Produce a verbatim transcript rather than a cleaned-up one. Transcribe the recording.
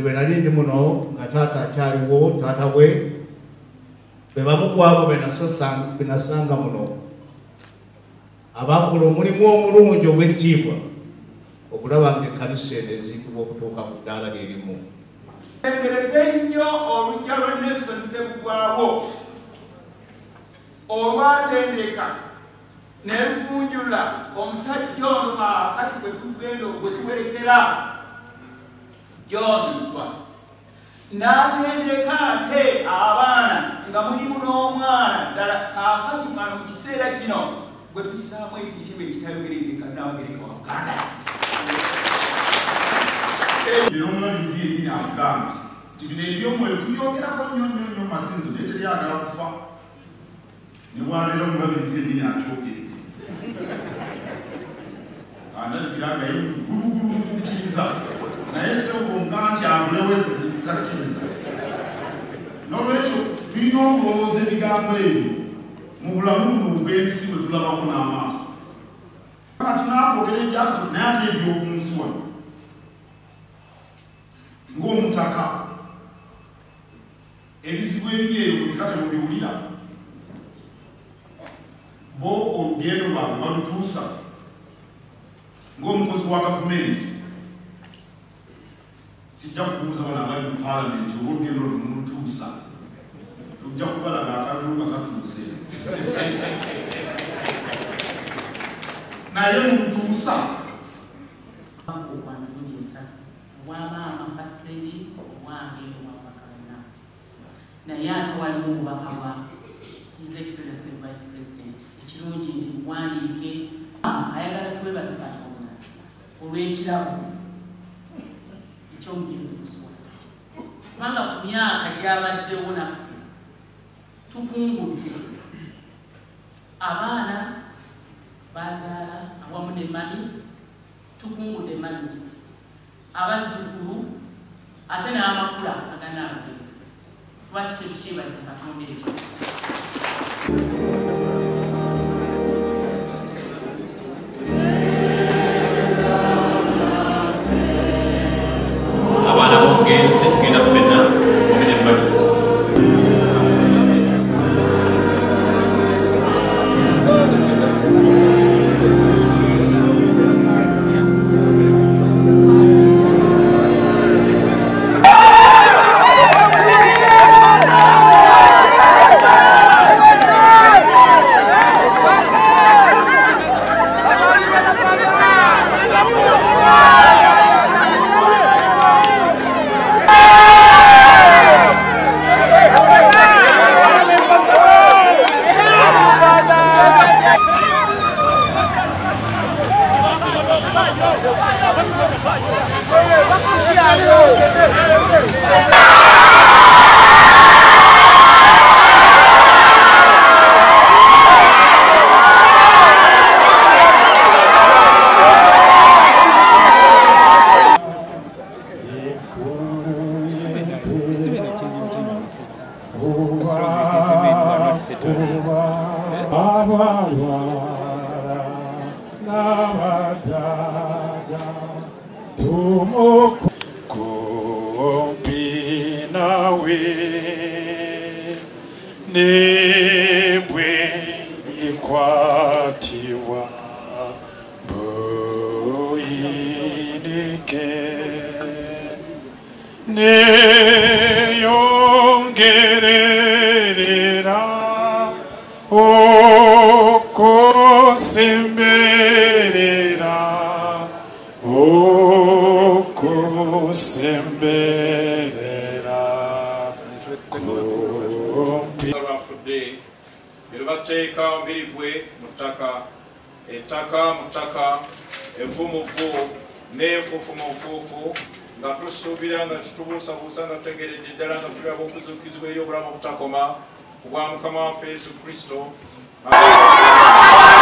nze bwe nali ndi muno nga taata akyaliwo taata we be bamu ku abo be nasanga muno abakola omulimu omulungi ogw'ekitiibwa okulaba nga ekkanisa eno ezimbibwa okutuuka ku ddaala lyerimu. Engereze nnyo olujja lwa Nelson Ssebugwawo olwatendeka ne lukunjula omusajja ono kaakati bwe tugenda bwe tuwerekera John Nswa n'atendeka ate abaana nga mulimu n'omwana ddala kaakati mwana mu kiseera kino gwe tussaamu ekitiibwa ekitayogerekeka n'abagereka wa Buganda. Era omulabizi yennyini agamba nti bino ebyomwoyo tubyogerako nnyo nnyo nnyo masinzo naye teryagala kufa ne bwabeera omulabizi yennyini akyogedde andabikira nga ye gulugulu mukukkiriza naye sebo nga nti ambulewezi takkiriza. N'olwekyo tulina okulowooza ebigambo ebyo mu bulamu buno obw'ensi bwe tulabako n'amaaso. Kati tunaakwogera ebyakato naye ate ebyokunsi wano ng'omutaka ebizibu ebiri eyo bikate mubiwulira bo olugendo lwabwe balutuusa ng'omukozi wa gavumenti. Sijja kubuuza bano abali mu paalamenti oba olugendo lwe mulutuusa, tujja kubalaga akalulu nga katuuse naye mulutuusa wamaama fasedi wange wabakana naye ate waliwo obubaka bwa His Excellency Vice President. Ekirungi nti wandiike ayagala twebaze Katonda olw'ekirabo ekyomugenzi kusula kubanga ku myaka gyabaddewo naffe tukungudde abaana bazaala awamu ne mami tukungudde mami abazzukulu ate n'amakula aganaabagenda. Lwaki tetukyebaza Katonda ekyo? Abaana b'omugenzi tugenda ffenna omene bbali Obwa Mukama waffe Yesu Kristo.